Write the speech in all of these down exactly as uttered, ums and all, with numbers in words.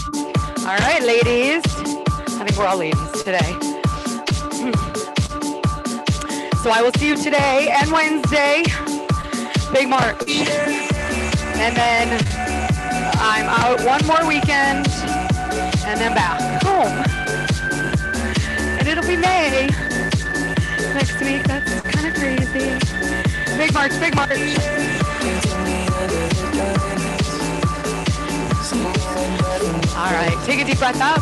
All right, ladies. I think we're all ladies today. So I will see you today and Wednesday. Big March. And then I'm out one more weekend and then back home. And it'll be May next week. That's kind of crazy. Big March, big March. All right, take a deep breath up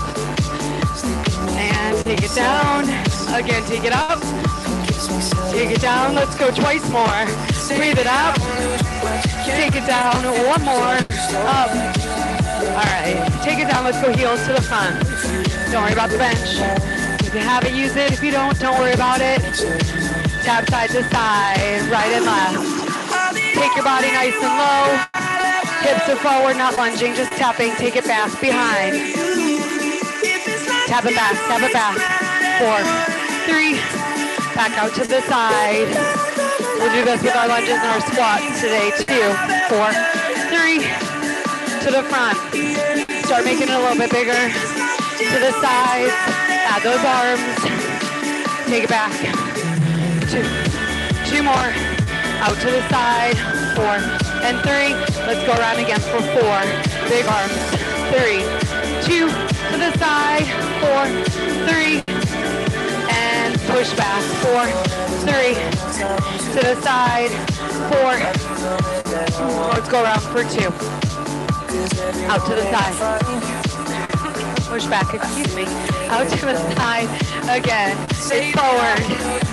and take it down. Again, take it up. Take it down. Let's go twice more. Breathe it up. Take it down. One more. Up. All right, take it down. Let's go heels to the front. Don't worry about the bench. If you have it, use it. If you don't, don't worry about it. Tap side to side, right and left. Take your body nice and low. Hips are forward, not lunging, just tapping. Take it back, behind. Tap it back, tap it back. Four, three, back out to the side. We'll do this with our lunges and our squats today. Two, four, three, to the front. Start making it a little bit bigger. To the sides, add those arms. Take it back. Two, two more. Out to the side. Four and three. Let's go around again for four. Big arms. Three, two, to the side. Four, three, and push back. Four, three, to the side. Four. Let's go around for two. Out to the side. Push back, excuse me. Out to the side. Again. Sit forward.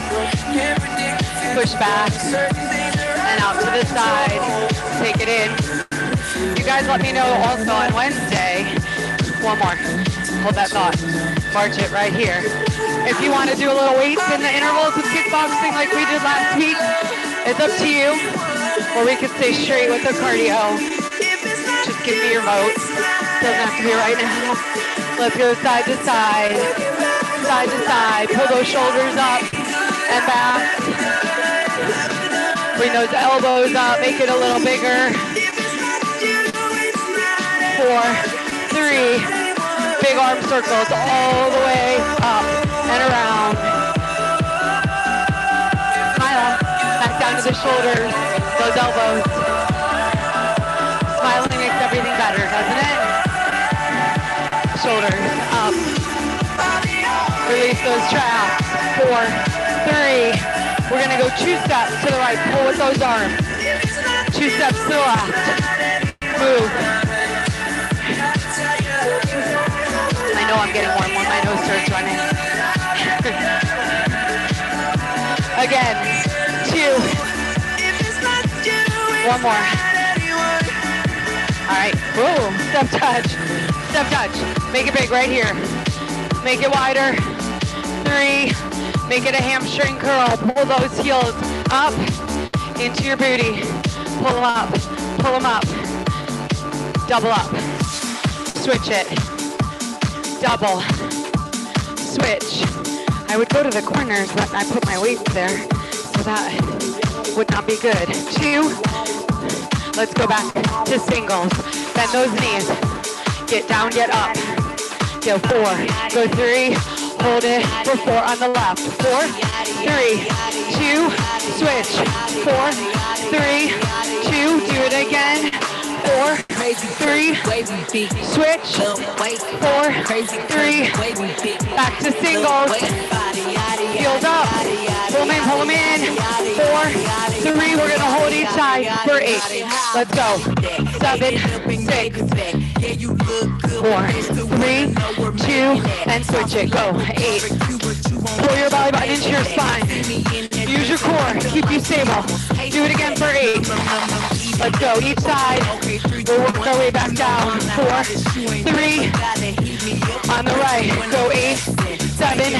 Push back. And out to the side. Take it in. You guys let me know also on Wednesday. One more. Hold that thought. March it right here. If you want to do a little weights in the intervals with kickboxing like we did last week, it's up to you. Or we could stay straight with the cardio. Just give me your vote. Doesn't have to be right now. Let's go side to side. Side to side. Pull those shoulders up and back. Bring those elbows up. Make it a little bigger. Four, three. Big arm circles all the way up and around. Smile. Back down to the shoulders. Those elbows. Smiling makes everything better, doesn't it? Shoulders up. Release those traps. Four, three. We're gonna go two steps to the right. Pull with those arms. Two steps to the left. Move. I know I'm getting warm when my nose starts running. Again. Two. One more. All right. Boom. Step touch. Step touch. Make it big right here. Make it wider. Three. Make it a hamstring curl. Pull those heels up into your booty. Pull them up. Pull them up. Double up. Switch it. Double. Switch. I would go to the corners, but I put my weights there, so that would not be good. Two. Let's go back to singles. Bend those knees. Get down, get up. Go four. Go three. Hold it for four on the left. Four, three, two, switch. Four, three, two, do it again. Four, three, switch. Four, three, back to singles. Heels up. Pull them in, pull them in. Four, three, we're gonna hold each side for eight. Let's go. Seven, six, four, three, two, and switch it. Go. Eight. Pull your belly button into your spine. Use your core. Keep you stable. Do it again for eight. Let's go. Each side. We'll work our way back down. Four, three, on the right. Go eight, seven,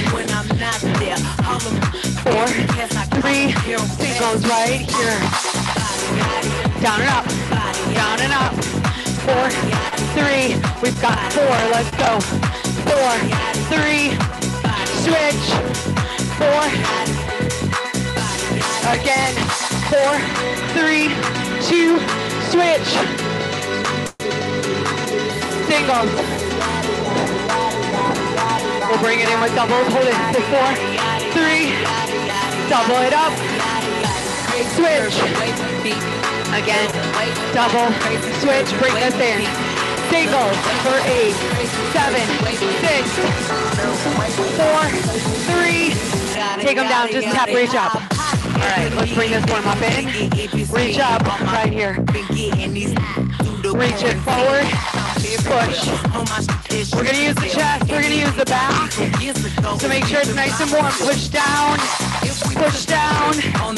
four, three, singles right here. Down and up. Down and up. Four, three, we've got four, let's go. Four, three, switch. Four, again. Four, three, two, switch. Singles. We'll bring it in with doubles. Hold it for four, three, double it up. Switch. Again, double, switch, bring this in. Singles for eight, seven, six, four, three. Take them down, just tap, reach up. All right, let's bring this warm up in. Reach up, right here. Reach it forward, push. We're gonna use the chest, we're gonna use the back. So make sure it's nice and warm. Push down, push down.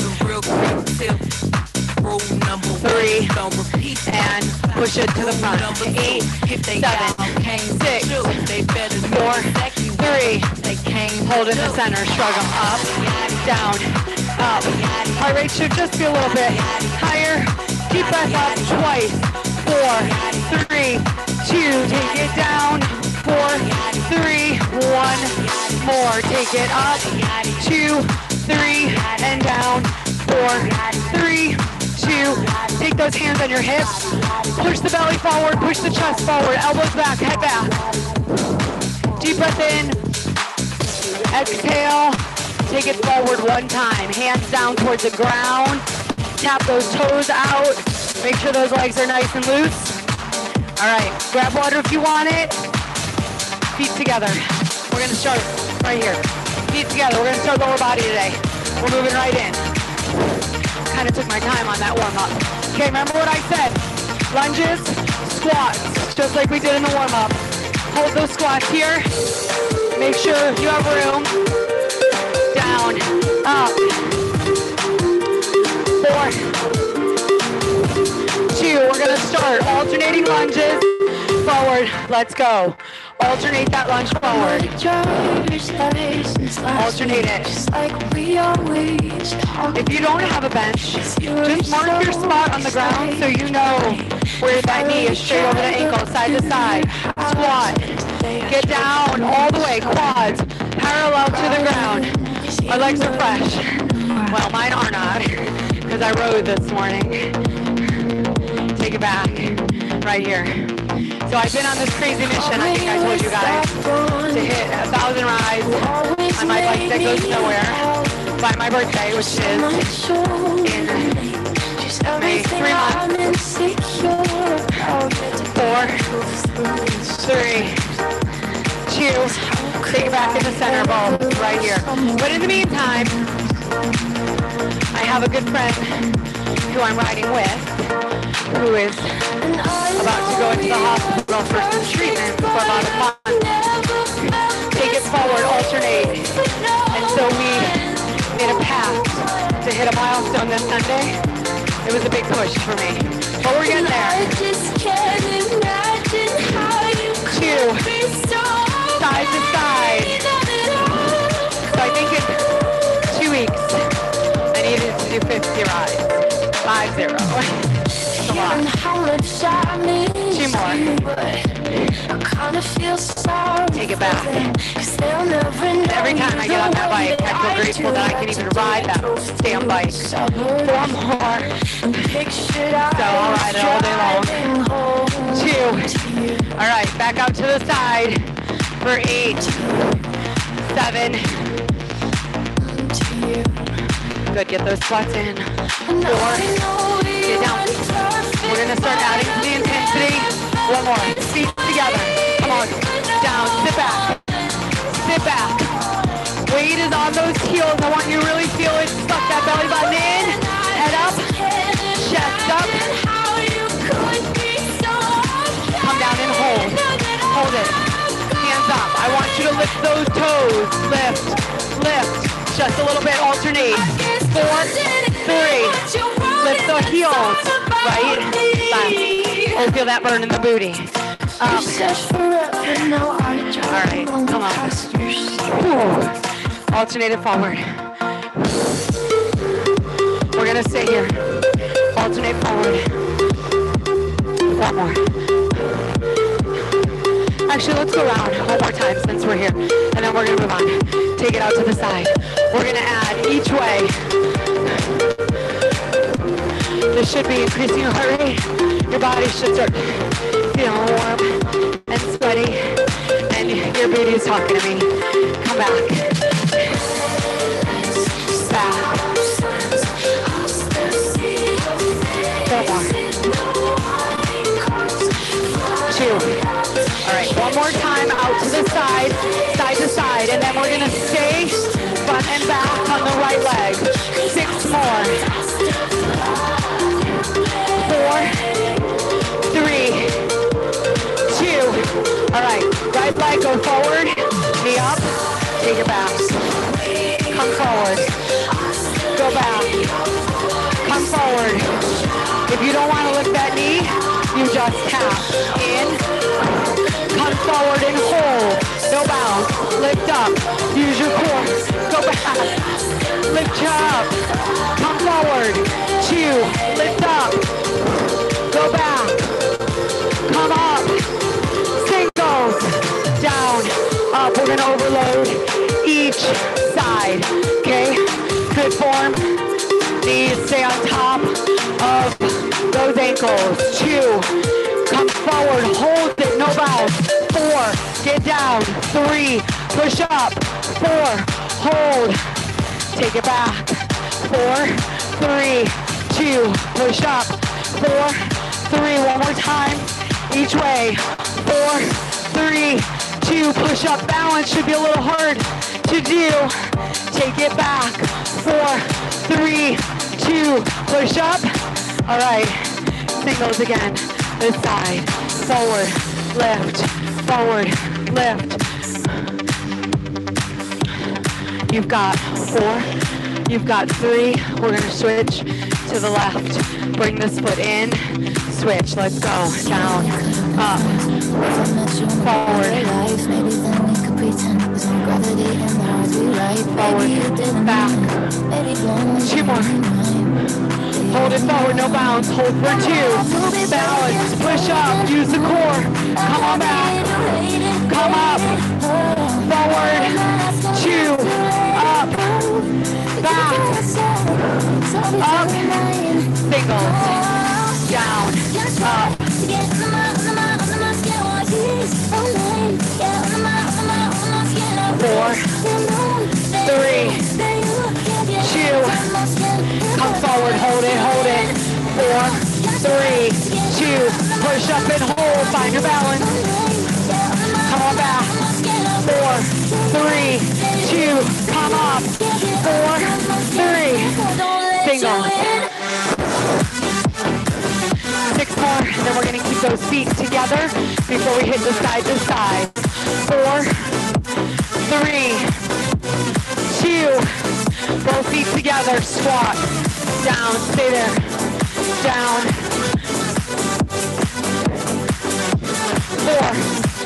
Three, and push it to the front. Eight, seven, six, four, three. Hold in the center, shrug them up, down, up. Heart rate should just be a little bit higher. Deep breath up twice. Four, three, two, take it down. Four, three, one more. Take it up. Two, three, and down. Four, three, two. Take those hands on your hips. Push the belly forward, push the chest forward, elbows back, head back. Deep breath in. Exhale. Take it forward one time. Hands down towards the ground. Tap those toes out. Make sure those legs are nice and loose. All right, grab water if you want it. Feet together. We're gonna start right here. Feet together, we're gonna start lower body today. We're moving right in. Kind of took my time on that warm up. Okay, remember what I said? Lunges, squats, just like we did in the warm up. Hold those squats here. Make sure you have room. Down, up. Four, two, we're gonna start alternating lunges, forward, let's go. Alternate that lunge forward. Alternate it. If you don't have a bench, just mark your spot on the ground so you know where that knee is straight over the ankle, side to side. Squat. Get down all the way, quads, parallel to the ground. My legs are fresh. Well, mine are not, because I rode this morning. Take it back, right here. So I've been on this crazy mission, I think I told you guys, to hit a thousand rides on my bike that goes nowhere by my birthday, which is in May, three months. Four, three, two, take it back in the center ball, right here. But in the meantime, I have a good friend who I'm riding with, who is about to go into the hospital for some treatment for about a month. Take it forward, alternate. And so we made a pact to hit a milestone this Sunday. It was a big push for me. But we're getting there. Two, side to side. So I think in two weeks, I needed to do fifty rides. Five zero. Come on. Two more. Take it back. Every time I get on that bike, I feel grateful that I can even ride that damn bike. Four more. So I'll ride it all day long. Two. All right, back out to the side for eight. Seven. Good, get those squats in. Four. Get down. We're gonna start adding to the intensity. One more. Feet together. Come on. Down. Sit back. Sit back. Weight is on those heels. I want you to really feel it. Suck that belly button in. Head up. Chest up. Come down and hold. Hold it. Hands up. I want you to lift those toes. Lift. Lift. Just a little bit. Alternate. Four. Three. Lift the heels. Right. Left. Oh, feel that burn in the booty. Up. All right. Come on. Whew. Alternate it forward. We're gonna stay here. Alternate forward. One more. Actually, let's go around one more time since we're here. And then we're gonna move on. Take it out to the side. We're gonna add each way. This should be increasing your heart rate. Your body should start feeling warm and sweaty. And you're beating He's talking to me. Come back. Back. Four more. Two. All right, one more time out to the side, side to side, and then we're gonna stay front and back on the right leg. Six more. Four, three, two. All right, right leg, go forward, knee up, take it back. Come forward, go back, come forward. If you don't want to lift that knee, you just tap in, come forward and hold. No bounce, lift up, use your core, go back, lift up, come forward, two, lift up, go back, come up, singles, down, up. We're gonna overload each side, okay? Good form, knees stay on top of those ankles. Two, come forward, hold it, no bounce. Four, get down. Three, push up. Four, hold, take it back. Four, three, two, push up. Four, three, one more time, each way. Four, three, two, push up. Balance should be a little hard to do. Take it back. Four, three, two, push up. All right, singles again. This side, forward, lift, forward, lift. You've got four, you've got three. We're gonna switch to the left. Bring this foot in, switch, let's go. Down, up, forward, forward, back. Two more. Hold it forward, no bounce. Hold for two. Balance, push up, use the core. Come on back. Come up. Forward. Two. Up. Back. Up. Singles. Down. Up. Four. Three. Two. Come forward, hold it, hold it. Four, three, two, push up and hold, find your balance. Come on back. Four, three, two, come up. Four, three, single. Six more, and then we're gonna keep those feet together before we hit the side to side. Four, three, two, both feet together, squat. Down, stay there, down, four,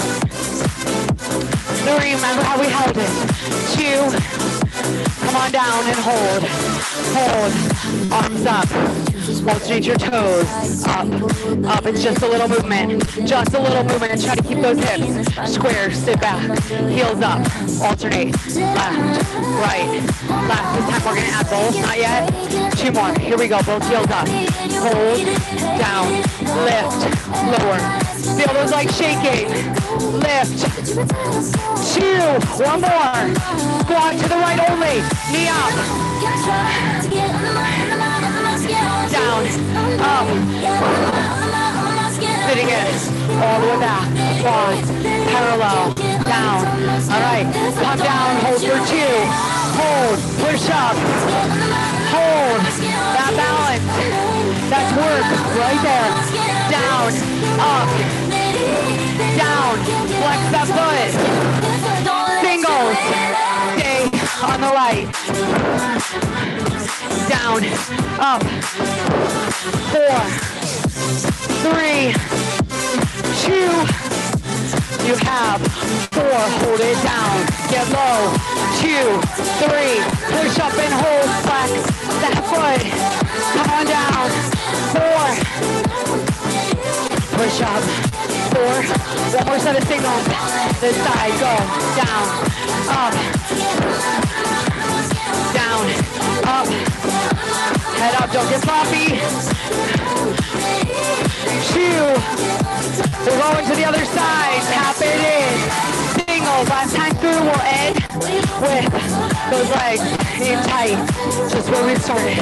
three, remember how we held it, two, come on down and hold, hold, arms up, alternate your toes, up, up, it's just a little movement, just a little movement, try to keep those hips square, sit back, heels up, alternate, left, right, left, this time we're gonna add both, not yet, two more, here we go, both heels up, hold, down, lift, lower, feel those legs shaking, lift, two, one more, squat to the right only, knee up, down, up, sitting in, all the way back, quads, parallel, down, all right, come down, hold for two, hold, push up, hold, that balance, that's work, right there, down, up, down, flex that foot, singles, stay on the right, down, up, four, three, two, you have four, hold it down, get low, two, three, push up and hold, flex that foot, come on down, four, push up, four, one more set of signals, this side, go, down, up, down, up, head up, don't get floppy, two, we're going to the other side, tap it in, singles, last time. we'll end with those legs in tight, just where we started.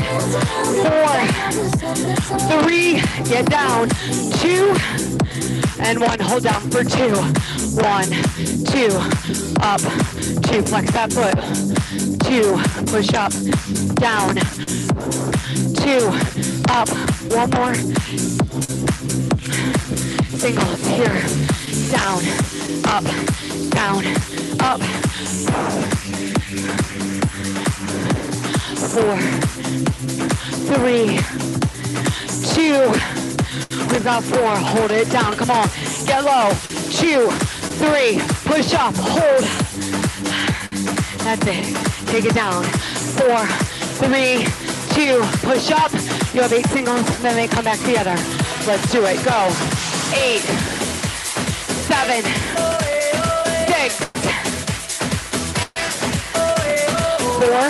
Four, three, get down, two, and one, hold down for two. One, two, up, two, flex that foot, two, push up, down, two, up, one more, singles here, down, up, down, up, four, three, two, we've got four, hold it down, come on, get low, two, three, push up, hold, that's it, take it down, four, three, two, push up, you have eight singles, then they come back together, let's do it, go, eight, seven, six, four,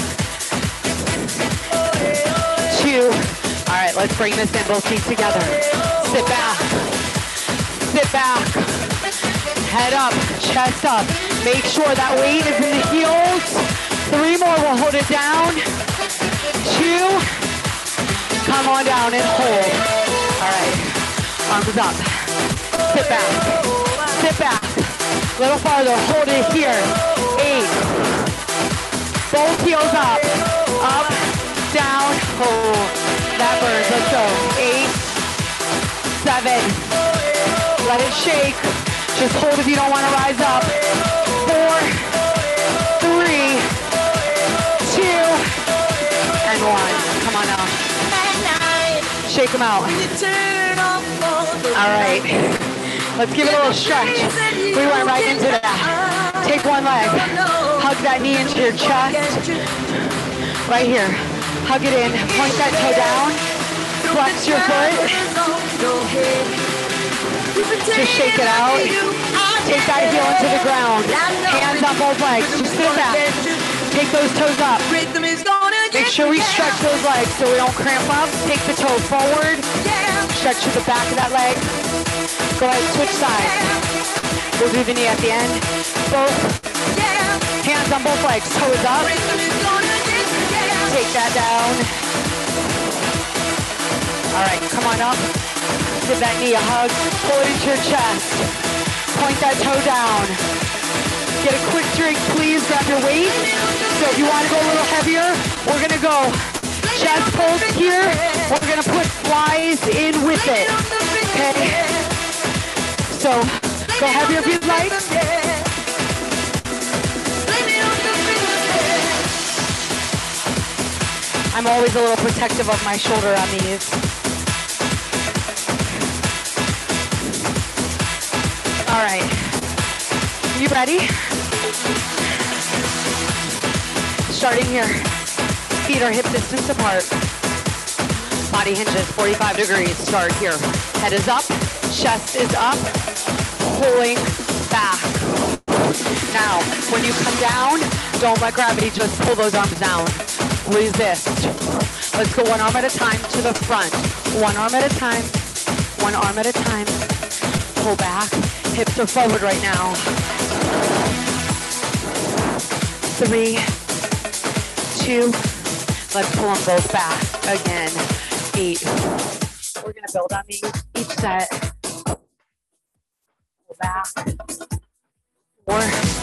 two, all right, let's bring this in, both feet together, sit back, sit back, head up, chest up, make sure that weight is in the heels, three more, we'll hold it down, two, come on down and hold, all right, arms up, sit back, sit back, a little farther, hold it here, eight, both heels up, up, down, hold, that burns, let's go, eight, seven, let it shake, just hold if you don't want to rise up, four, three, two, and one, come on now, shake them out, all right, let's give it a little stretch, we went right into that, take one leg, hug that knee into your chest, right here, hug it in, point that toe down, flex your foot, just shake it out, take that heel into the ground, hands on both legs, just sit back, take those toes up, make sure we stretch those legs so we don't cramp up, take the toe forward, stretch to the back of that leg, go ahead, switch sides, we'll do the knee at the end, both, hands on both legs, toes up, take that down, all right, come on up, give that knee a hug, pull it into your chest, point that toe down, get a quick drink please, grab your weight, so if you want to go a little heavier, we're going to go chest pulls here, we're going to put flies in with it, okay, so go heavier if you'd like, I'm always a little protective of my shoulder on these. All right, you ready? Starting here, feet are hip distance apart. Body hinges, forty-five degrees, start here. Head is up, chest is up, pulling back. Now, when you come down, don't let gravity just pull those arms down. Resist. Let's go one arm at a time to the front. One arm at a time, one arm at a time. Pull back, hips are forward right now. Three, two, let's pull them both back again. Eight. We're gonna build on these each set. Pull back. Four,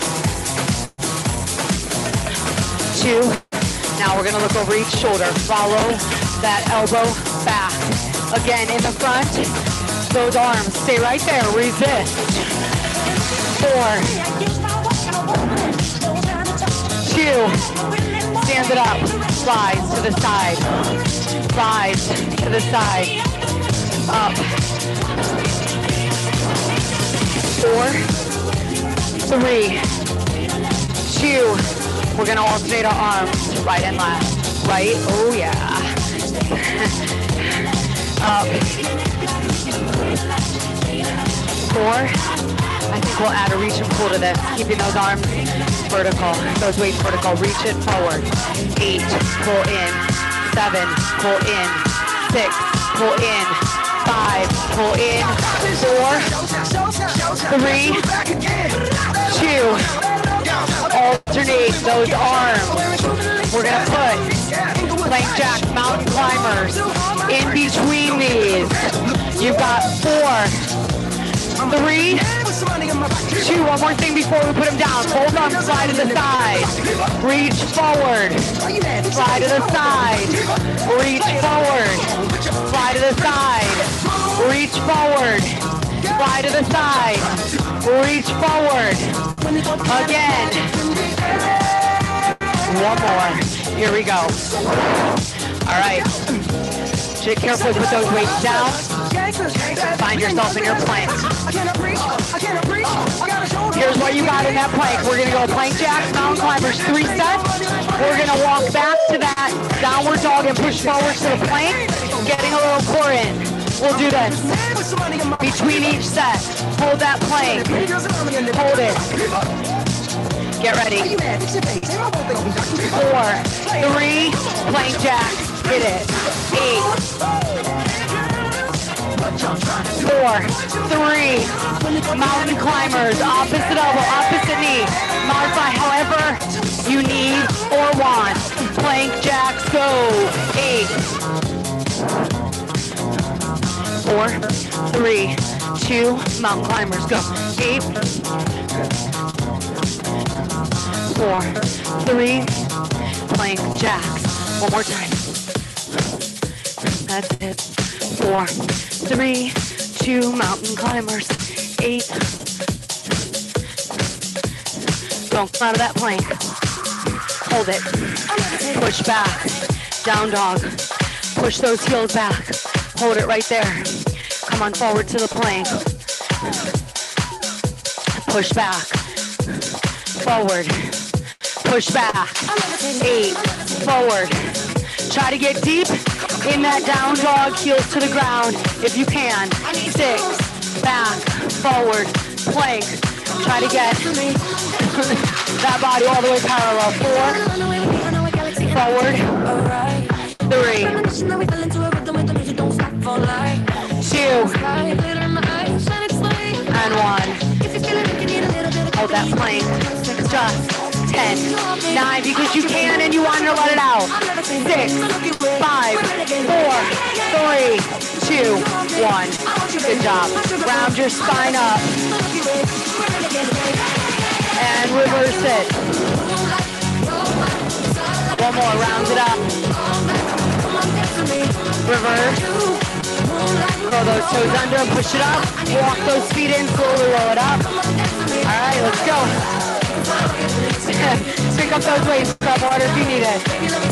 two. Now we're gonna look over each shoulder. Follow that elbow back. Again, in the front, those arms, stay right there, resist. Four, two, stand it up, slides to the side, slides to the side, up. Four, three, two, we're gonna alternate our arms, right and left. Right, oh yeah. Up. Four. I think we'll add a reach and pull to this, keeping those arms vertical, those weights vertical. Reach it forward. Eight, pull in. Seven, pull in. Six, pull in. Five, pull in. Four, three, two, alternate those arms. We're gonna put plank jacks, mountain climbers in between these. You've got four, three, two, one more thing before we put them down. Hold on, slide to the side. Reach forward. Slide to the side. Reach forward. Slide to the side. Reach forward. Slide to the side. Reach forward. Again. One more. Here we go. All right. Get careful to put those weights down. Find yourself in your plank. Here's what you got in that plank. We're gonna go plank jacks, mountain climbers, three sets. We're gonna walk back to that downward dog and push forward to the plank, getting a little core in. We'll do this. Between each set, hold that plank. Hold it. Get ready. Four, three, plank jacks. Hit it. Eight. Four, three, mountain climbers, opposite elbow, opposite knee. Modify however you need or want. Plank jacks, go. Eight. Four, three, two, mountain climbers, go. Eight. Four, three, plank jacks. One more time. That's it. Four, three, two, mountain climbers. Eight. Don't come out of that plank. Hold it. Push back. Down dog. Push those heels back. Hold it right there. Come on forward to the plank. Push back. Forward. Push back. Eight. Forward. Try to get deep in that down dog, heels to the ground if you can. Six, back, forward, plank. Try to get that body all the way parallel. Four, forward, three, two, and one. Hold that plank. Just ten, nine, because you can and you want to let it out. Six, five, four, three, two, one. Good job. Round your spine up. And reverse it. One more, round it up. Reverse. Curl those toes under and push it up. Walk those feet in, slowly roll it up. All right, let's go. Pick up those weights, grab water if you need it.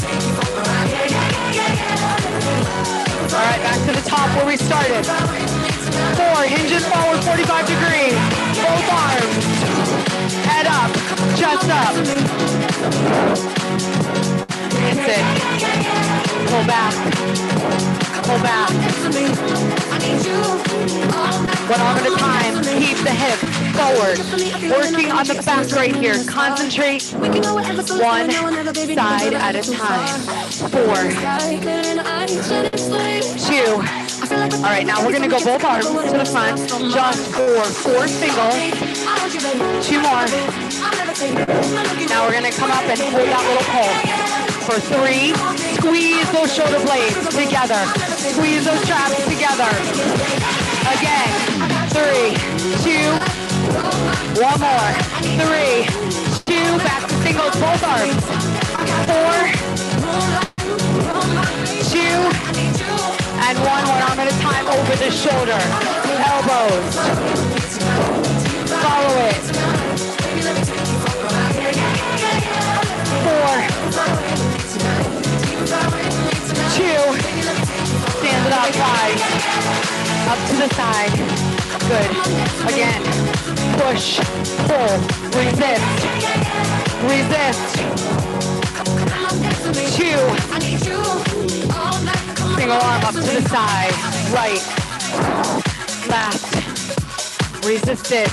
All right, back to the top where we started. Four, hinges forward, forty-five degrees. Both arms. Head up, chest up. That's it. Pull back. Pull back. One arm at a time. Keep the hip forward. Working on the back right here. Concentrate one side at a time. Four. Two. All right, now we're going to go both arms to the front. Just for four singles. Two more. Now we're going to come up and hold that little pull. For three, squeeze those shoulder blades together. Squeeze those traps together. Again, three, two, one more. Three, two, back to singles, both arms. Four, two, and one, one arm at a time over the shoulder. Elbows. Follow it. Four, two, stand it up wide, up to the side, good, again, push, pull, resist, resist, two, single arm up to the side, right, left, resist it,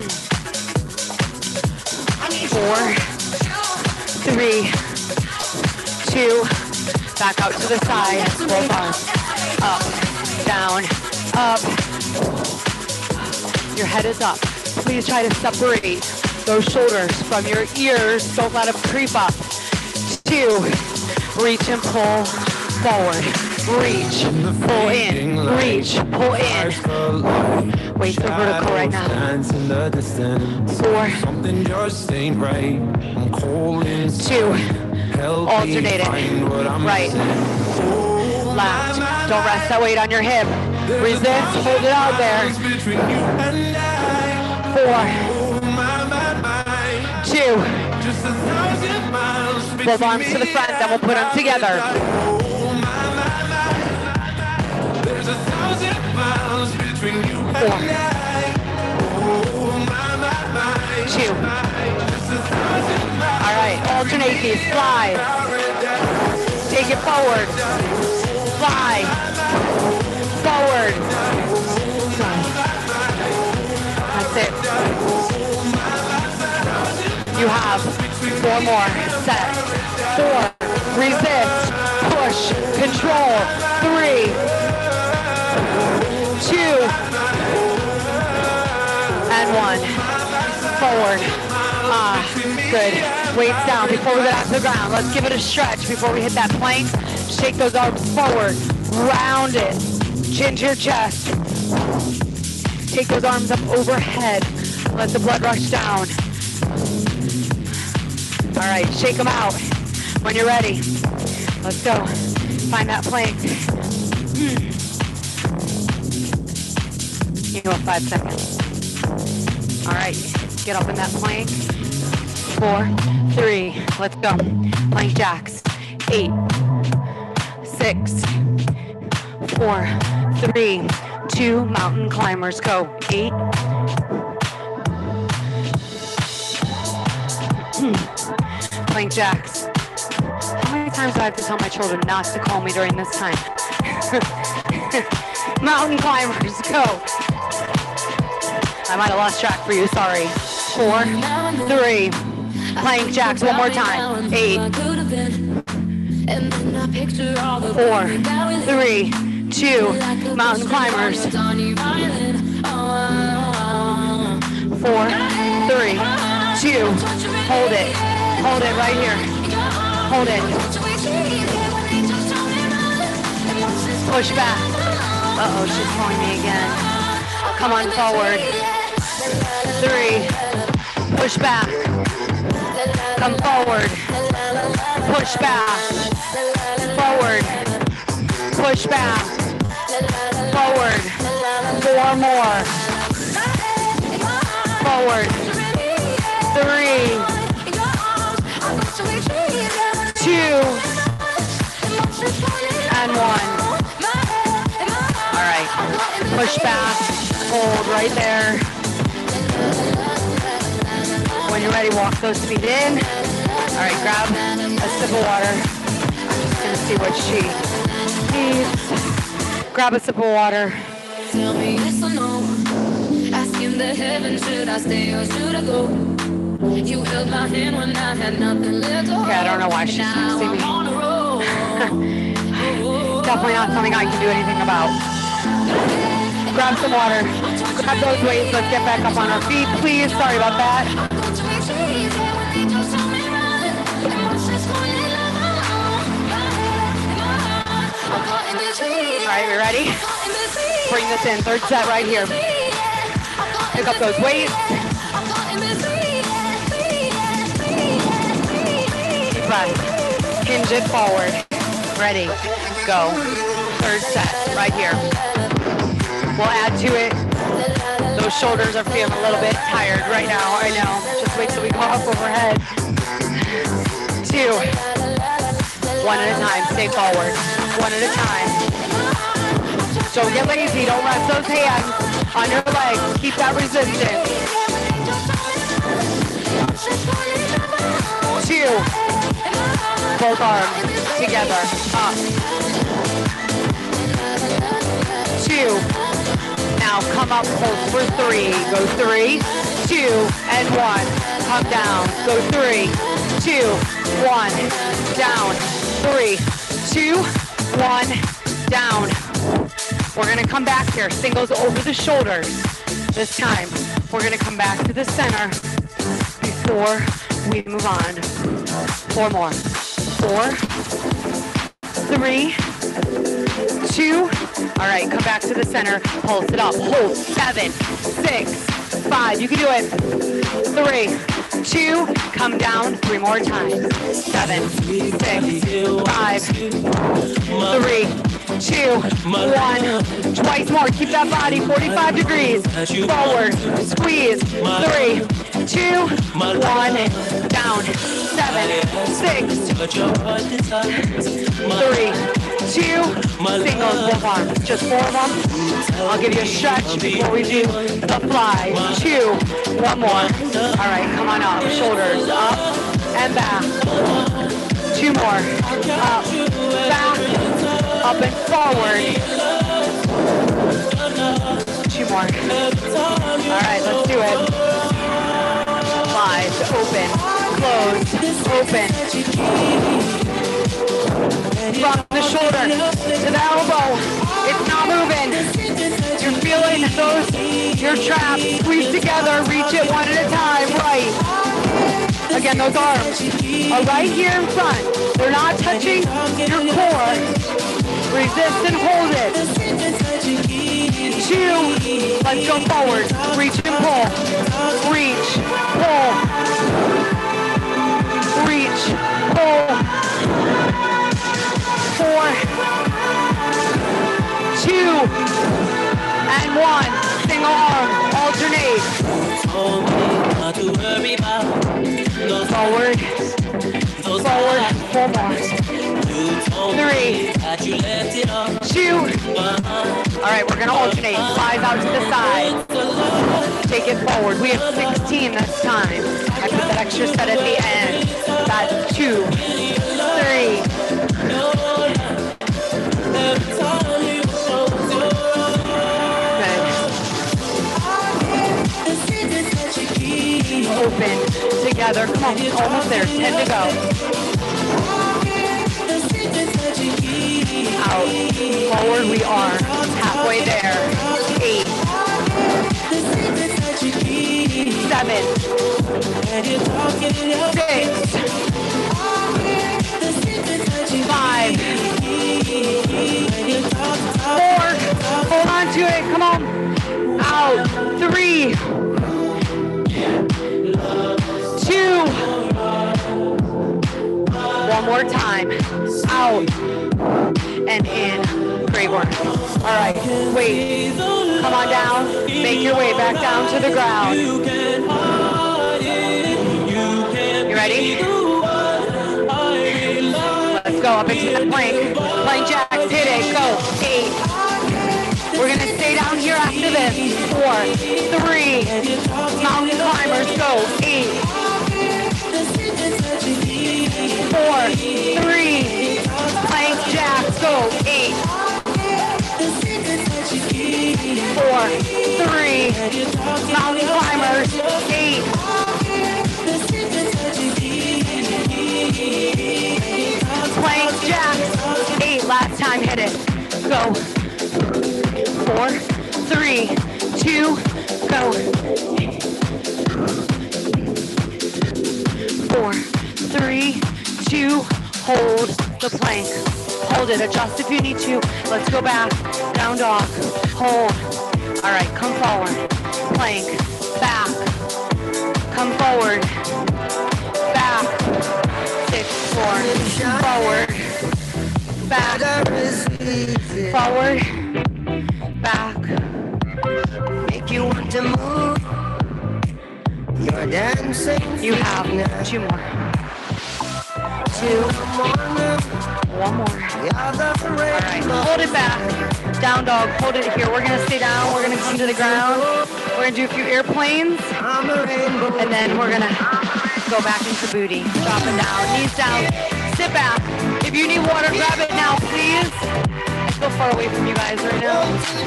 four, three, two, back out to the side, both arms, up, down, up, your head is up. Please try to separate those shoulders from your ears. Don't let them creep up. Two, reach and pull forward. Reach, pull in, reach, pull in. Weights are vertical right now. Four, two, alternating, right, left. Don't rest that weight on your hip. Resist, hold it out there. Four, two, both arms to the front, then we'll put them together. Four, two, all right, alternate these, fly, take it forward, fly, forward, that's it. You have four more, set, four, resist, push, control, three, two, and one, forward, ah, good, weights down before we get out to the ground. Let's give it a stretch before we hit that plank. Shake those arms forward, round it, chin to your chest, take those arms up overhead, let the blood rush down. All right, shake them out when you're ready. Let's go. Find that plank. You go five seconds. All right, get up in that plank. Four, three, let's go. Plank jacks. Eight, six, four, three, two, mountain climbers, go. Eight, plank jacks. How many times do I have to tell my children not to call me during this time? Mountain climbers, go. I might have lost track for you, sorry. Four, three, plank jacks, one more time. Eight, four, three, two, mountain climbers. Four, three, two, hold it. Hold it right here. Hold it. Push back. Uh-oh, she's calling me again. Come on forward. Three. Push back. Come forward. Push back. Forward. Push back. Forward. Four more. Forward. Three. Two. And one. All right. Push back. Hold right there. When you're ready, walk those feet in. All right, grab a sip of water. I'm just gonna see what she needs. Grab a sip of water. Tell me yes or no. Asking the heavens, should I stay or should I go? You held my hand when I had nothing left to hold. Okay, I don't know why she's texting me. Definitely not something I can do anything about. Grab some water. Grab those weights. Let's get back up on our feet, please. Sorry about that. All right, we ready? Bring this in. Third set right here. Pick up those weights. Deep breath. Hinge it forward. Ready. Go. Third set right here. We'll add to it. Those shoulders are feeling a little bit tired right now. I know. Just wait till we go up overhead. Two. One at a time. Stay forward. One at a time. Don't get lazy. Don't rest those hands on your legs. Keep that resistance. Two. Both arms together. Up. Two. Now come up close for three. Go three, two, and one. Come down. Go three, two, one. Down. Three, two, one. Down. We're going to come back here. Singles over the shoulders. This time, we're going to come back to the center. four, we move on. Four more. Four, three, two. All right, come back to the center. Pulse it up. Hold. Seven, six, five. You can do it. Three, two. Come down. Three more times. Seven, six, five, three, two, one. Twice more. Keep that body forty-five degrees. Forward. Squeeze. Three, two, one. Down. Seven, six, three, two, singles, both arms. Just four of them. I'll give you a stretch before we do the fly. Two, one more. All right, come on up. Shoulders up and back. Two more. Up, back, up and forward. Two more. All right, let's do it. Five, open, close, open. From the shoulder to the elbow. It's not moving. You're feeling those, your traps. Squeeze together. Reach it one at a time. Right. Again, those arms are right here in front. They're not touching your core. Resist and hold it. Two. Let's go forward. Reach and pull. Reach. Pull. Reach. Pull. Four, two, and one. Single arm, alternate. Forward, forward, four more. Three, two. All right, we're gonna alternate. Flies out to the side. Take it forward. We have sixteen this time. I put that extra set at the end. That's two, three. Open together. Come on, almost there. Ten to go. Out. Forward we are. Halfway there. Eight. Seven. Six. Five. Four. Hold on to it. Come on. Out. Three. Two. One more time. Out. And in. Great work. All right. Wait. Come on down. Make your way back down to the ground. You ready? Let's go up into the plank. Plank jacks. Hit it. Go. Eight. We're going to stay down here after this. Four. Three. Mountain climbers. Go. Eight. Four. Three. Plank jacks. Go. Eight. Four. Three. Mountain climbers. Eight. Plank jacks. Eight. Last time. Hit it. Go. Four, three, two, go. Four, three, two, hold the plank. Hold it, adjust if you need to. Let's go back, down dog, hold. All right, come forward, plank, back, come forward, back, six, four, forward, back, forward, back, make you want to move. You're dancing. You have two more. Two. One more. All right, hold it back. Down dog, hold it here. We're gonna stay down. We're gonna come to the ground. We're gonna do a few airplanes, and then we're gonna go back into booty. Drop it down, knees down. Sit back. If you need water, grab it now, please. I feel far away from you guys right now.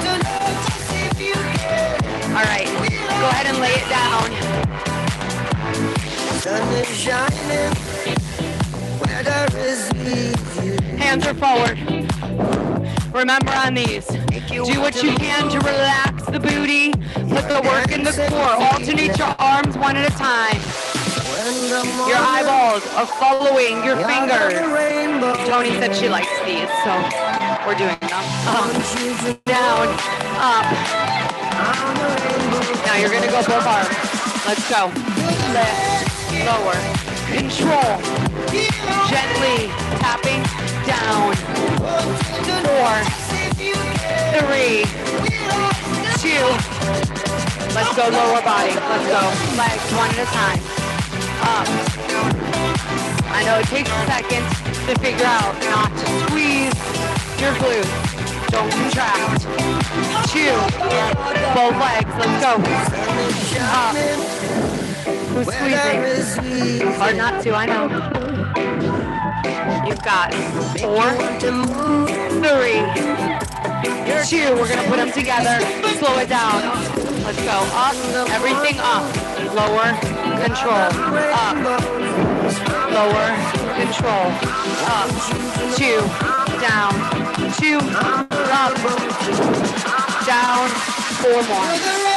All right, go ahead and lay it down. Hands are forward. Remember on these, do what you can to relax the booty. Put the work in the core. Alternate your arms one at a time. Your eyeballs are following your fingers. Tony said she likes these, so we're doing them. Up, down, up. Now you're gonna go both arms. Let's go. Lift, lower, control. Gently tapping down. Four, three, two. Let's go lower body. Let's go. Legs one at a time. Up. I know it takes a second to figure out not to squeeze your glutes. Don't contract. Two. Both legs. Let's go. Up. Who's squeezing? Hard not to, I know. You've got four, three, two. We're going to put them together. Slow it down. Let's go. Up. Everything up. Lower. Control. Up. Lower. Control. Up. Two. Down. Two. Up. Down. Four more.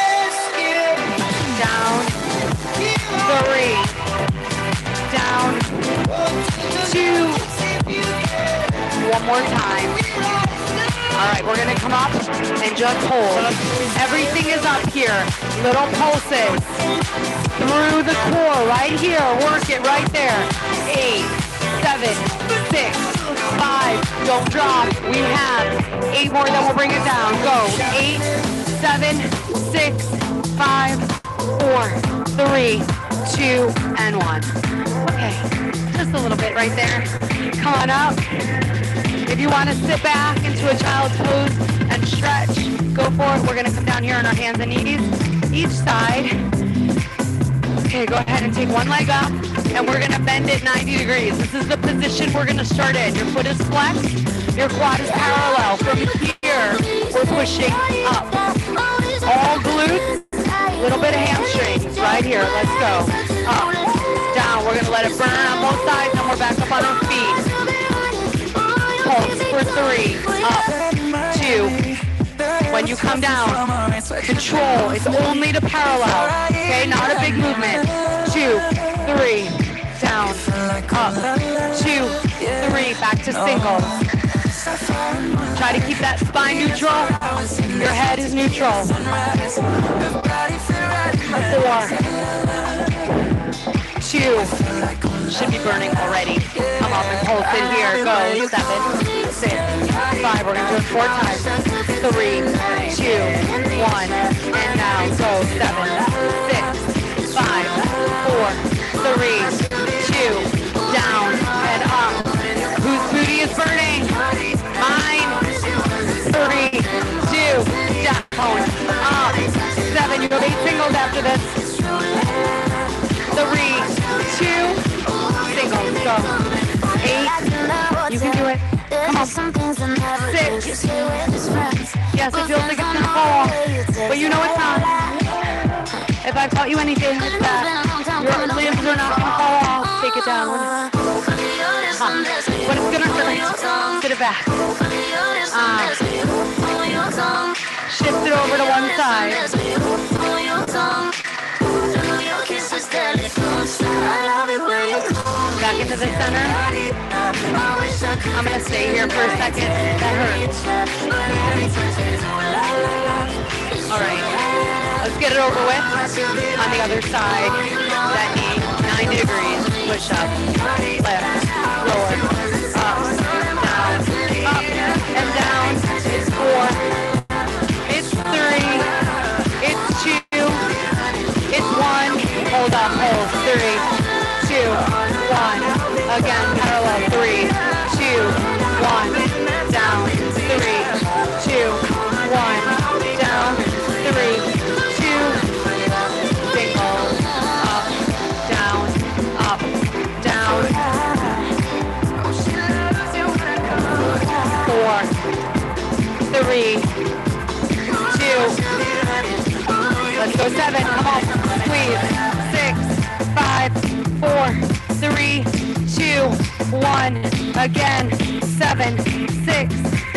Down. Three. Down. Two. One more time. All right, we're gonna come up and just hold. Everything is up here. Little pulses through the core right here. Work it right there. Eight, seven, six, five. Don't drop. We have eight more, then we'll bring it down. Go. Eight, seven, six, five, four, three, two, and one. Okay, just a little bit right there. Come on up. If you want to sit back into a child's pose and stretch, go for it. We're going to come down here on our hands and knees, each side. Okay, go ahead and take one leg up, and we're going to bend it ninety degrees. This is the position we're going to start in. Your foot is flexed, your quad is parallel. From here, we're pushing up. All glutes, little bit of hamstrings right here. Let's go. Up, down. We're going to let it burn on both sides, and we're back up on our feet. Pulse for three, up, two. When you come down, control, it's only to parallel, okay, not a big movement. Two, three, down, up, two, three, back to singles. Try to keep that spine neutral, your head is neutral. Four, two, should be burning already. Come up and pulse in here. Go. Seven, six, five. We're going to do it four times. Three, two, one. And now go. Seven, six, five, four, three, two, down and up. Whose booty is burning? Mine. Three, two, down, up. Seven. You have eight singles after this. Three, two, singles, go. Eight, you can do it. Come on. Six. Yes, it feels like it's gonna fall, but you know it's not. If I've taught you anything, it's that your limbs are not gonna fall off. Take it down. Huh. But it's gonna hurt. Sit it back. Uh, shift it over to one side. Back into the center. I'm going to stay here for a second. That hurts. All right. Let's get it over with. On the other side. That knee. ninety degrees. Push up. Left. Lower. Up. Down. Up. And down. It's four. It's three. It's two. It's one. Hold up. Hold. Three. Two, one, again, parallel, three, two, one, down, three, two, one, down, three, two, single, up, down, up, down, four, three, two, let's go seven, come on, squeeze, six, five, four, three, two, one, again, seven, six,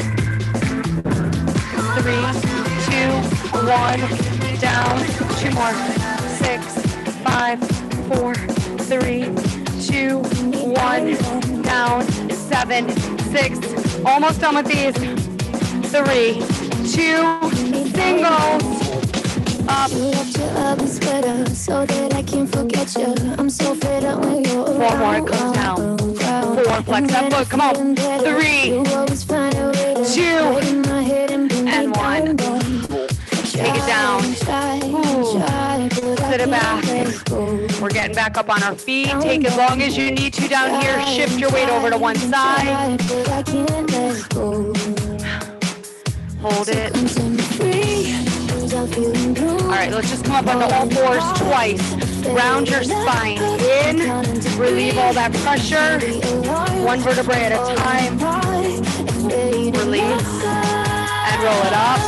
three, two, one, down, two more, six, five, four, three, two, one, down, seven, six, almost done with these, three, two, singles, up, so that I can't forget you. I'm so fed up when you're around. Four more, it comes down, four, flex that foot, come on, three, two, and one. Take it down. Ooh. Sit it back. We're getting back up on our feet. Take as long as you need to down here. Shift your weight over to one side. Hold it. All right, let's just come up onto all fours twice. Round your spine in. Relieve all that pressure. One vertebrae at a time. Release. And roll it up.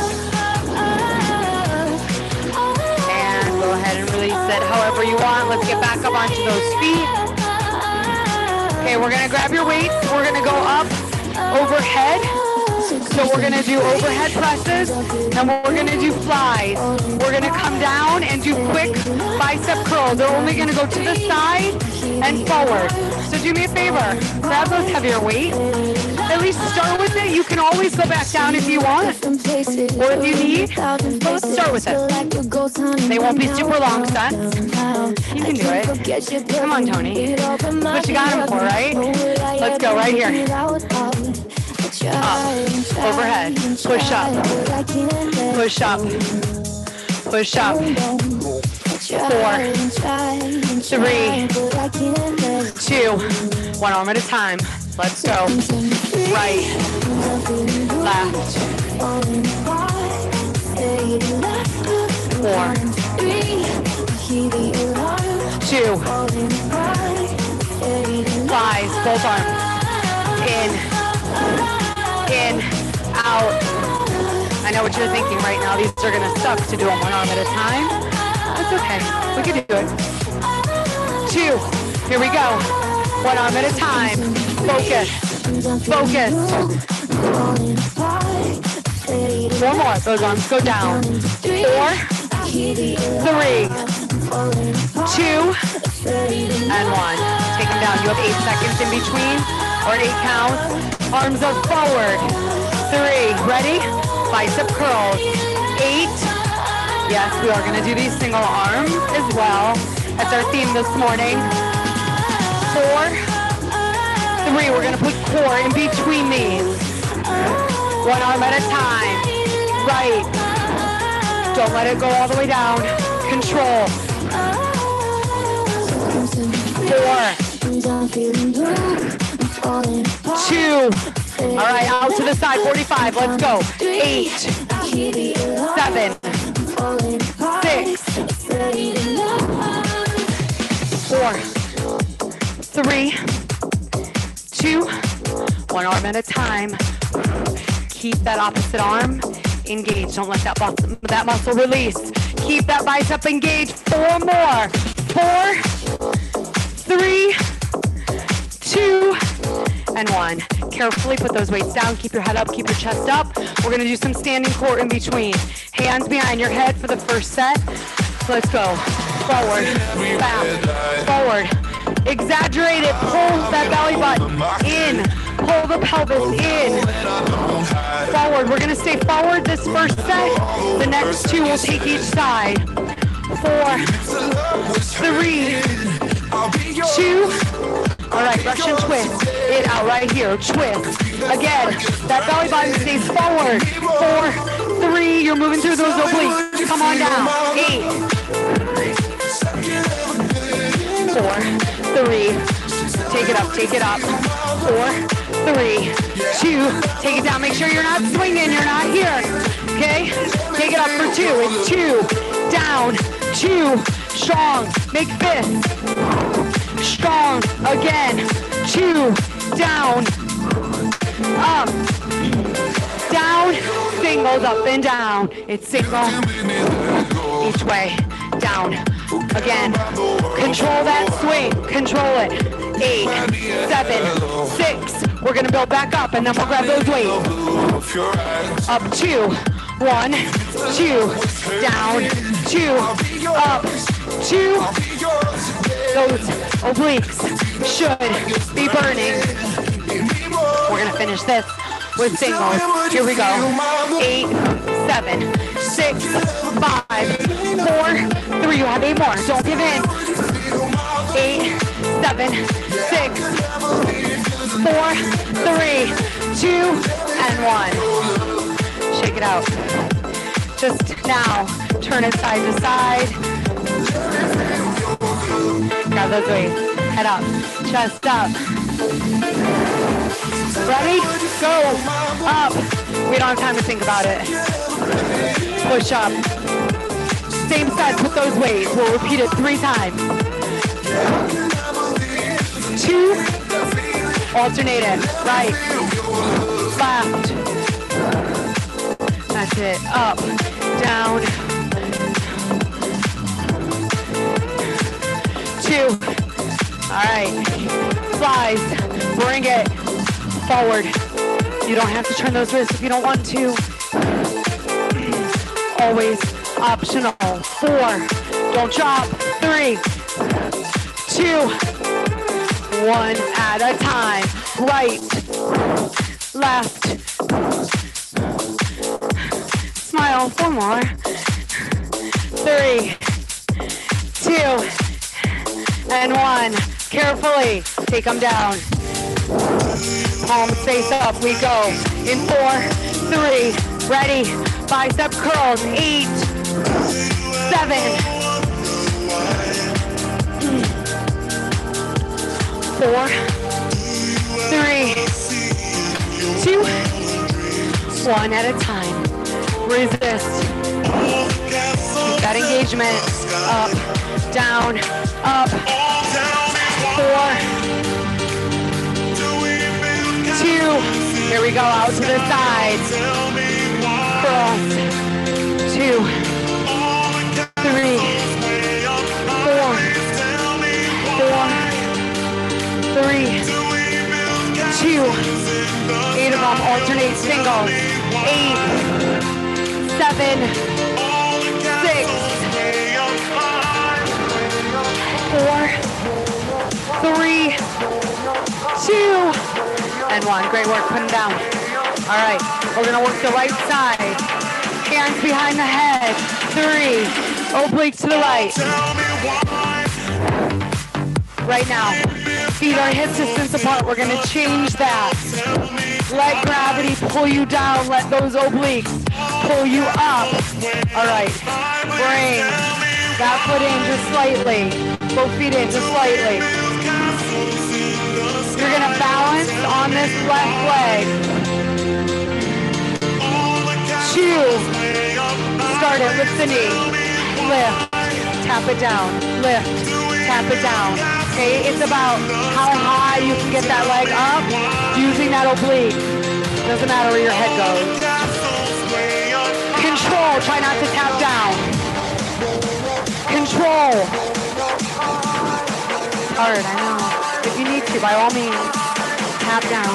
Go ahead and release it however you want. Let's get back up onto those feet. Okay, we're gonna grab your weights. We're gonna go up overhead. So we're gonna do overhead presses and we're gonna do flies. We're gonna come down and do quick bicep curls. They're only gonna go to the side and forward. So do me a favor, grab those heavier weights. At least start with it. You can always go back down if you want, or if you need, but let's start with it. They won't be super long sets. You can do it. Come on, Tony. That's what you got them for, right? Let's go right here. Up, overhead, push up, push up, push up. Four, three, two, one arm at a time. Let's go. Right, left. Four, two, flies, both arms. In, in, out. I know what you're thinking right now. These are gonna suck to do them one arm at a time. That's okay, we can do it. Two, here we go. One arm at a time. Focus, focus. Four more, those arms go down. Four, three, two, and one. Take them down, you have eight seconds in between, or eight counts. Arms up forward. Three, ready? Bicep curls. Eight. Yes, we are gonna do these single arms as well. That's our theme this morning. Four, three, we're gonna put core in between these. One arm at a time. Right. Don't let it go all the way down. Control. Four. Two. All right, out to the side, forty-five, let's go. Eight. Seven. Six. Four. Three. Two. One arm at a time. Keep that opposite arm engaged. Don't let that muscle, that muscle release. Keep that bicep engaged. Four more. Four. Three. Two. And one. Carefully put those weights down. Keep your head up. Keep your chest up. We're going to do some standing core in between. Hands behind your head for the first set. Let's go. Forward. Back. Forward. Exaggerate it. Pull that belly button in. Pull the pelvis in. Forward. We're going to stay forward this first set. The next two will take each side. Four. Three. Two. All right, Russian twist. It out right here. Twist. Again, that belly button stays forward. Four, three. You're moving through those obliques. Come on down. Eight. Four, three. Take it up. Take it up. Four, three, two. Take it down. Make sure you're not swinging. You're not here. Okay? Take it up for two. It's two. Down. Two. Strong. Make fists. Strong, again, two, down, up, down, singles, up and down. It's single, each way, down, again. Control that swing, control it. Eight, seven, six. We're gonna build back up and then we'll grab those weights. Up, two, one, two, down, two, up, two. Those obliques should be burning. We're gonna finish this with singles. Here we go. Eight, seven, six, five, four, three. You have eight more. Don't give in. Eight, seven, six, four, three, two, and one. Shake it out. Just now, turn it side to side. Grab those weights. Head up. Chest up. Ready? Go. Up. We don't have time to think about it. Push up. Same side with those weights. We'll repeat it three times. Two. Alternate it. Right. Left. That's it. Up. Down. Two. All right. Flies. Bring it forward. You don't have to turn those wrists if you don't want to. Always optional. Four. Don't drop. Three. Two. One at a time. Right. Left. Smile. Four more. Three. Two. And one. Carefully. Take them down. Palms face up. We go. In four. Three. Ready. Bicep curls. Eight. Seven. Four. Three. Two. One at a time. Resist. Keep that engagement. Up. Down. Up. Four. Two. Here we go. Out to the side. Cross. Two. Three. Four. Four. Three. Two. Eight of them. Alternate singles. Eight. Seven. Six. Four. Three. Two. And one. Great work. Put them down. All right. We're going to work the right side. Hands behind the head. Three. Obliques to the right. Right now. Feet are hip distance apart. We're going to change that. Let gravity pull you down. Let those obliques pull you up. All right. Bring that foot in just slightly. Both feet in just slightly. You're going to balance on this left leg. Two. Start it. Lift the knee. Lift. Tap it down. Lift. Tap it down. Okay, it's about how high you can get that leg up using that oblique. Doesn't matter where your head goes. Control. Try not to tap down. Control. Hard, I know. If you need to, by all means, tap down.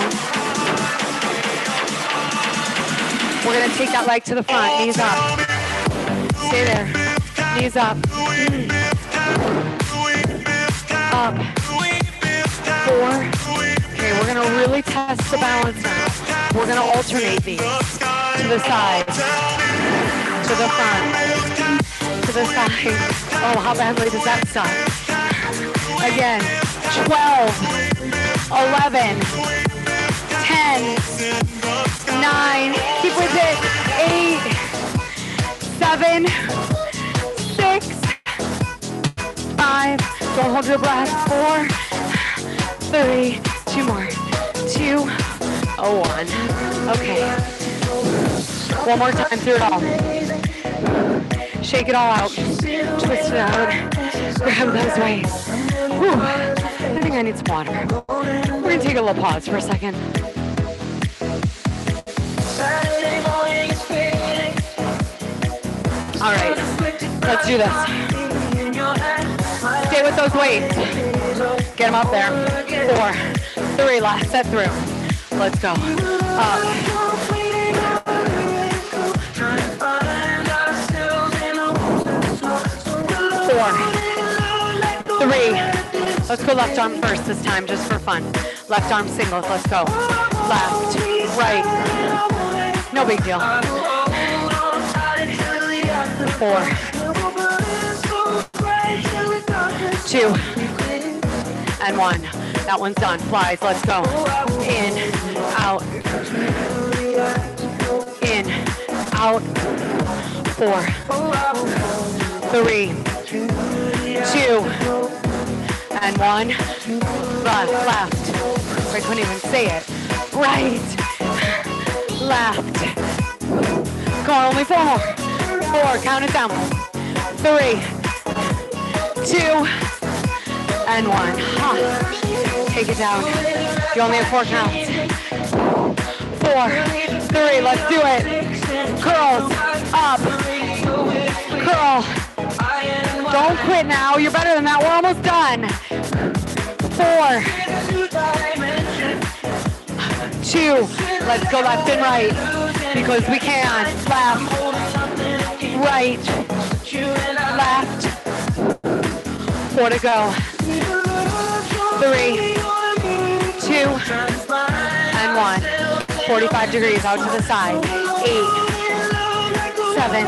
We're going to take that leg to the front. Knees up. Stay there. Knees up. Mm. Up. Four. Okay, we're going to really test the balance now. We're going to alternate these. To the side. To the front. To the side. Oh, how badly does that suck? Again. twelve. eleven. ten. nine. Keep with it. eight. seven. six. five. Don't hold your breath. Four, three, two more. Two, oh, one. Okay. One more time through it all. Shake it all out. Twist it out. Grab those weights. Whew. I think I need some water. We're going to take a little pause for a second. All right. Let's do this. Stay with those weights. Get them up there. Four, three, last set through. Let's go. Up. Four, three. Let's go left arm first this time, just for fun. Left arm singles, let's go. Left, right. No big deal. Four. Two. And one. That one's done. Flies, let's go. In, out. In, out. Four. Three. Two. And one. Left, left. I couldn't even say it. Right. Left. Come on, only four more. Four, count it down. Three. Two. And one. Huh. Take it down. You only have four counts. Four. Three, let's do it. Curls. Up. Curl. Don't quit now. You're better than that. We're almost done. Four. Two. Let's go left and right. Because we can. Left. Right. Left. Four to go. Three. Two. And one. forty-five degrees out to the side. Eight. Seven.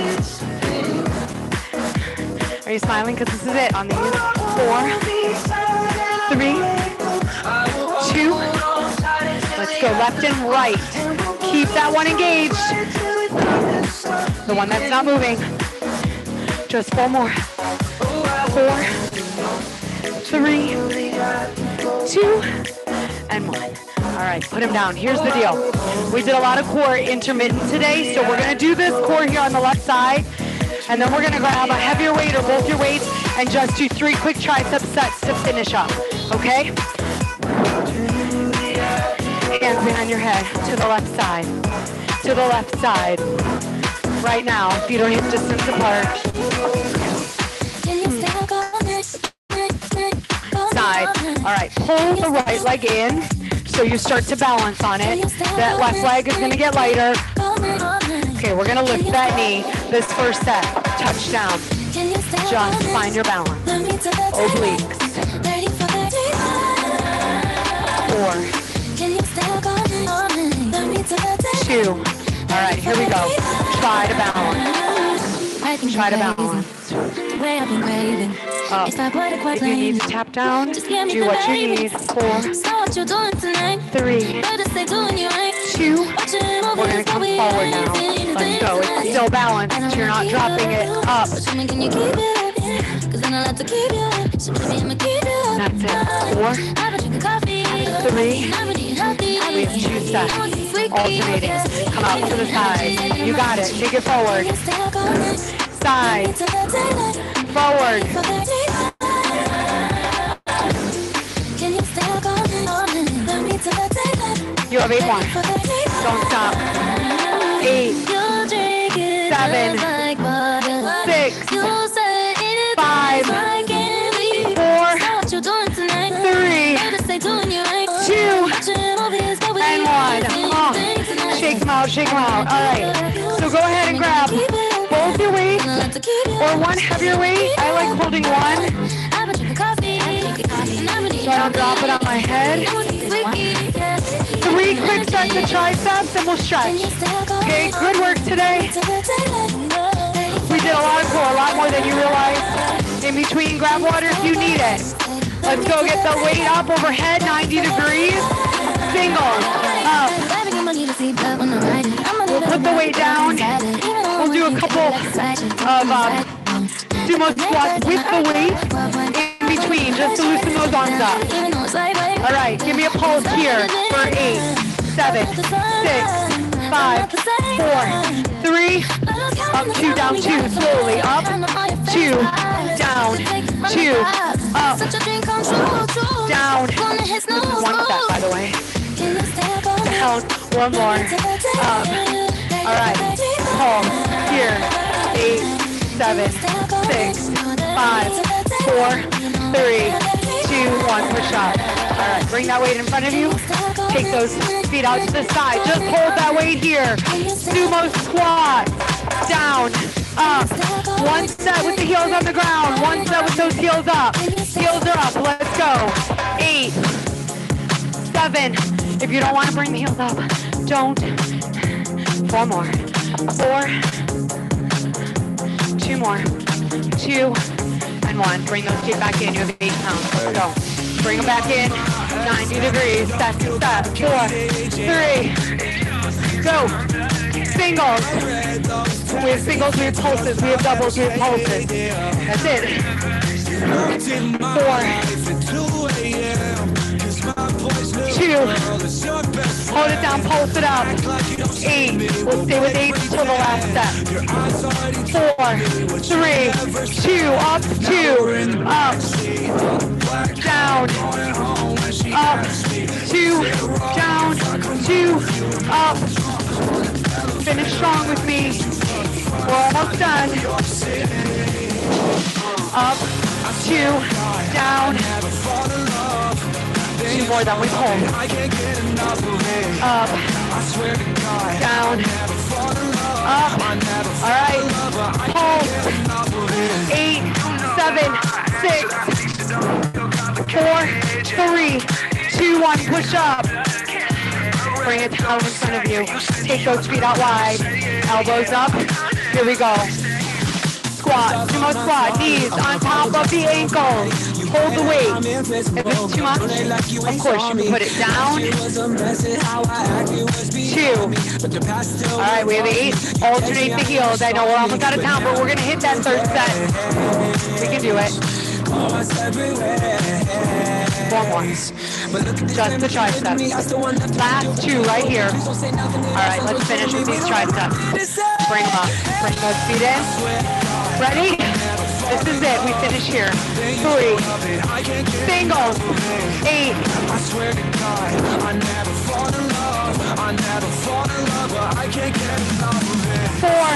Are you smiling? Because this is it on these. Four. Three. Two. Let's go left and right. Keep that one engaged. The one that's not moving. Just four more. Four. Three. Two. And one. All right, put him down. Here's the deal. We did a lot of core intermittent today, so we're going to do this core here on the left side, and then we're going to grab a heavier weight or both your weights and just do three quick tricep sets to finish up, okay? Hands behind your head to the left side, to the left side. Right now, feet are hip distance apart. Side. All right, pull the right leg in so you start to balance on it. That left leg is going to get lighter. Okay, we're going to lift that knee this first set. Touchdown. Just find your balance. Obliques. Four. Two. All right, here we go. Try to balance. Try to balance. Up. If you need to tap down, do what you need. Four. Three. Two. We're going to come forward now. Let's go. It's still balanced. You're not dropping it up. That's it. Four. Three. We have two sets. Alternating. Come out to the side. You got it. Take it forward. Side. Forward. You have eight more. Don't stop. Eight. Seven. Six. Five. Four. Three. Two. And one. Oh. Shake them out. Shake them out. All right. So go ahead and grab both your weights or one heavier weight. I like holding one so I don't drop it on my head. Three quick sets of triceps and we'll stretch. Okay, good work today. We did a lot of core, a lot more than you realize. In between, grab water if you need it. Let's go get the weight up overhead, ninety degrees. Single, up. We'll put the weight down. We'll do a couple of um, sumo squats with the weight in between, just to loosen those arms up. All right, give me a pulse here for eight, seven, six, five, four, three, up, two, down, two, slowly, up, two, down, two, up, down. This is one set, by the way. Down, one more, up. All right, pulse here, eight, seven, six, five, four, three, two, one, push up. All right, bring that weight in front of you. Take those feet out to the side. Just hold that weight here. Sumo squat. Down, up. One set with the heels on the ground. One set with those heels up. Heels are up. Let's go. Eight, seven. If you don't want to bring the heels up, don't. Four more. Four. Two more. Two and one. Bring those feet back in. You have eight pounds. Let's go. Bring them back in. ninety degrees. Second set. Four. Three. Go. Singles. We have singles, we have pulses, we have doubles, we have pulses. That's it. Four. Two. Hold it down, pulse it up. Eight. We'll stay with eight until the last step. Four. Three. Two. Up. Two. Up. Down. Up. Two. Down. Two. Up. Finish strong with me. We're almost done. Up, two, down. Two more, then we pull. Up, down, up. All right, pull. Eight, seven, six, four, three, two, one. Push up. Bring it down in front of you. Take those feet out wide. Elbows up. Here we go. Squat. Sumo squat. Knees on top of the ankles. Hold the weight. If it's too much, of course you can put it down. Two. All right, we have eight. Alternate the heels. I know we're almost out of time, but we're going to hit that third set. We can do it. Four more. Just the triceps. Last two right here. All right, let's finish with these triceps. Bring them up. Bring those feet in. Ready? This is it. We finish here. Three. Singles. Eight. Four.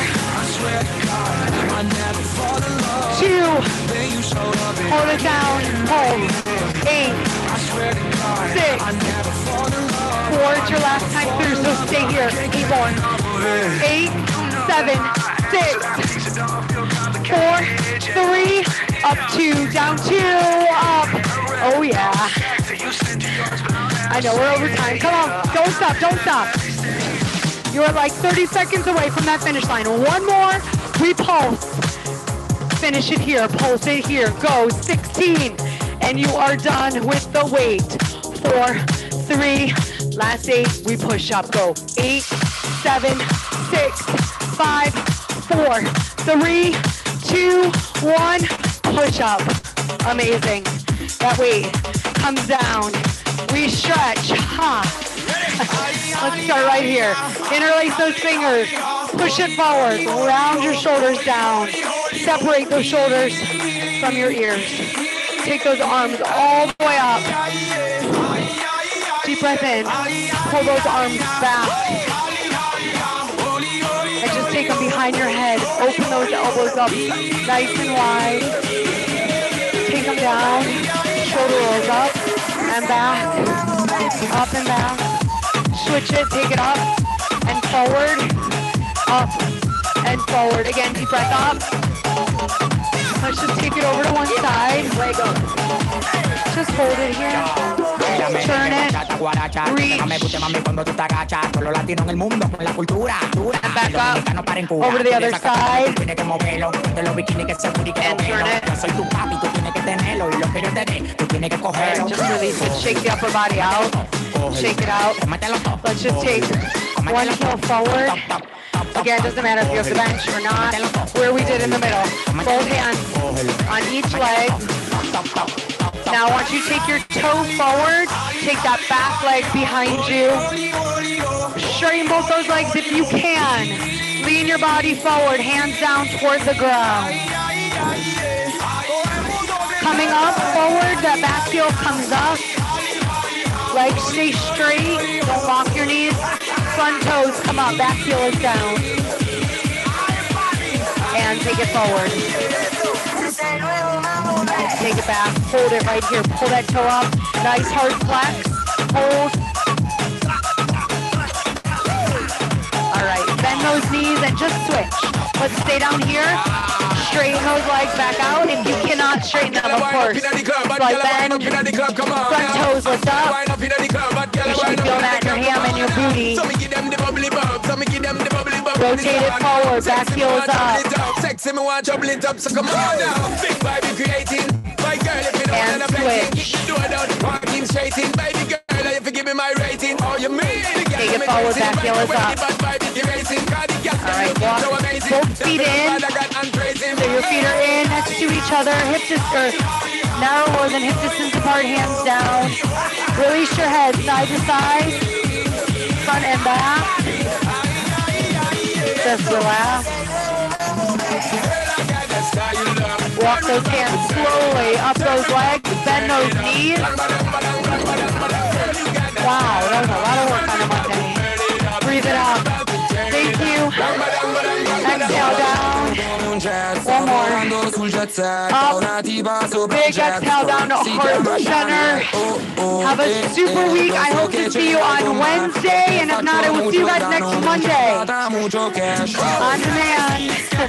Two. Hold it down. Hold. Eight. Six. Four. It's your last time through, so stay here. Eight more. Eight. Seven. Six. Four. Three. Up two. Down two. Up. Oh yeah. I know we're over time. Come on. Don't stop. Don't stop. You're like thirty seconds away from that finish line. One more. We pulse. Finish it here. Pulse it here. Go. sixteen. And you are done with the weight. Four, three, last eight, we push up. Go. Eight, seven, six, five, four, three, two, one, push up. Amazing. That weight comes down. We stretch. Ha. Let's start right here. Interlace those fingers. Push it forward. Round your shoulders down. Separate those shoulders from your ears. Take those arms all the way up. Deep breath in. Pull those arms back. And just take them behind your head. Open those elbows up nice and wide. Take them down. Shoulder rolls up and back. Up and back. Switch it. Take it up and forward. Up and forward. Again, deep breath up. Let's just take it over to one side. Just hold it here. Turn it. Reach. And back up. Over to the other side. And turn it. And just release it. Shake the upper body out. Shake it out. Let's just take one heel forward. Again, doesn't matter if you have the bench or not. Where we did in the middle. Both hands on each leg. Now I want you to take your toe forward. Take that back leg behind you. Straighten both those legs if you can. Lean your body forward, hands down toward the ground. Coming up forward, that back heel comes up. Legs stay straight. Don't lock your knees. Front toes come up. Back heel is down. And take it forward. Take it back. Hold it right here. Pull that toe up. Nice hard flex. Hold. All right. Bend those knees and just switch. Let's stay down here. Straighten those legs back out. If you cannot straighten them, of course. Like bend, front toes lift up. You should be feeling that in your ham and your booty. Rotate it forward, back heels up. And switch. Take it forward, back heel is up. Alright, walk both feet in. So your feet are in next to each other. Hip distance, narrower than hip distance apart, hands down. Release your head side to side. Front and back. Just relax. Walk those hands slowly up those legs, bend those knees. Wow, that was a lot of work on a Monday. Breathe it out. Thank you. Exhale down. One more. Up. Big exhale down to heart center. Have a super week. I hope to see you on Wednesday, and if not, I will see you guys next Monday. On demand.